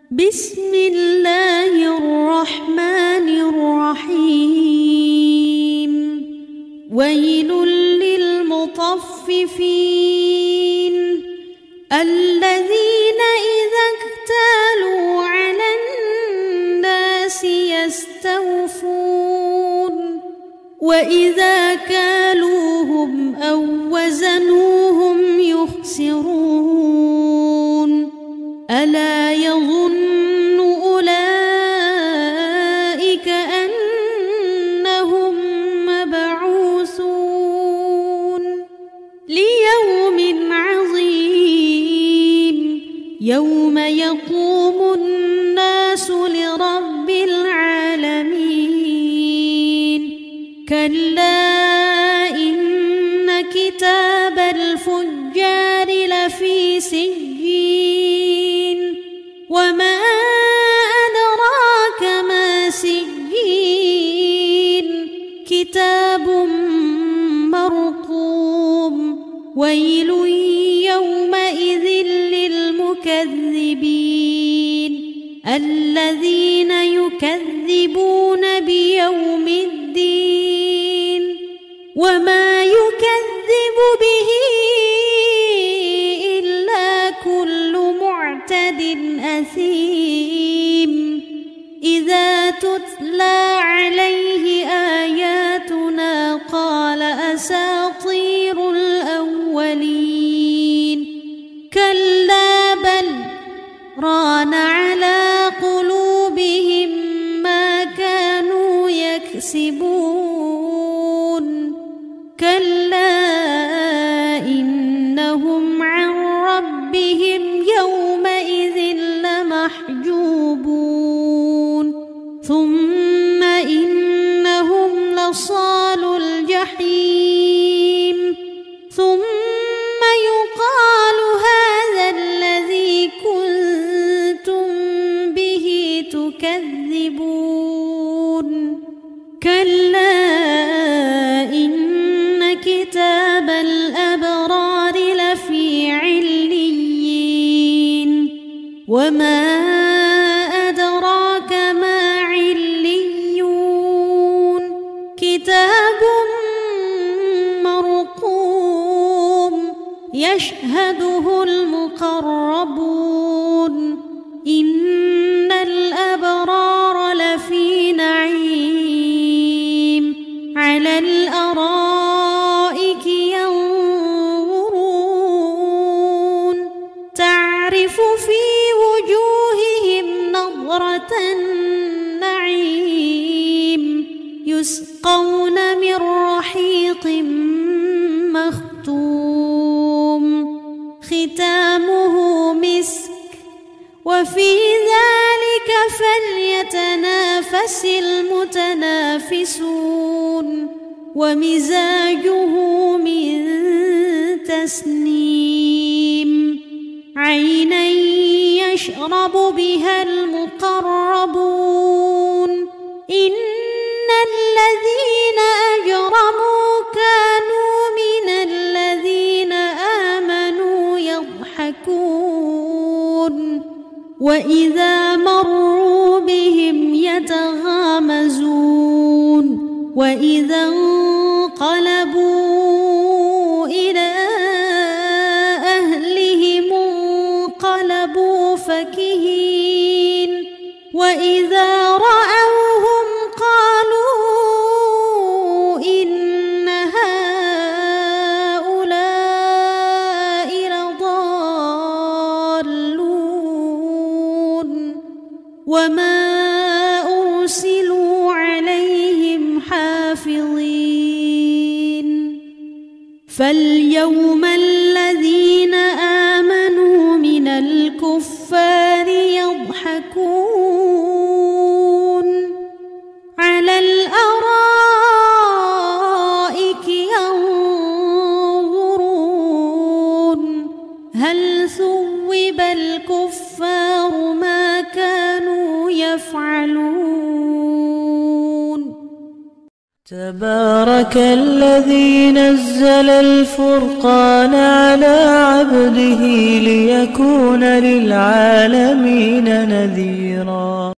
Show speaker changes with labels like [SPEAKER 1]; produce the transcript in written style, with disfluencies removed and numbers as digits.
[SPEAKER 1] بسم الله الرحمن الرحيم. ويل للمطففين الذين إذا اكتالوا على الناس يستوفون وإذا كالوهم أو وزنوهم يخسرون ألا يظن أولئك أنهم مبعوثون ليوم عظيم يوم يقوم الناس لرب العالمين كلا إن كتاب الفجار لفي سجين وما أدراك ما سجين كتاب مرقوم ويل يومئذ للمكذبين الذين يكذبون بيوم الدين وما يكذب به إلا كل معتد أثيم إذا تتلى عليه آياتنا قال أساطير الأولين كلا بل ران على قلوبهم ما كانوا يكسبون كلا إنهم عن ربهم يومئذ لمحجوبون ثم إنهم لصالو الجحيم ثم يقال هذا الذي كنتم به تكذبون كلا إن كتاب الأبرار لفي عليين وما أدراك ما عليون كتاب مرقوم يشهده المقربون إن الأبرار لفي نعيم على الأرائك ينظرون تعرف في وجوههم نضرة النعيم يسقون من رحيق مختوم ختامه مسك وفي ذلك فليتنافس المتنافسون ومزاجه من تسنيم عينا يشرب بها المقربون إن الذين أجرموا كانوا من الذين آمنوا يضحكون وإذا مروا بهم يتغامزون وإذا انقلبوا إلى أهلهم انقلبوا فكهين وإذا رأوهم قالوا إن هؤلاء لضالون وما أرسلوا عليهم حافظين فاليوم الذين آمنوا من الكفار يضحكون على الأرائك ينظرون هل ثوب الكفار ما كانوا يفعلون
[SPEAKER 2] تبارك الذي نزل الفرقان على عبده ليكون للعالمين نذيرا.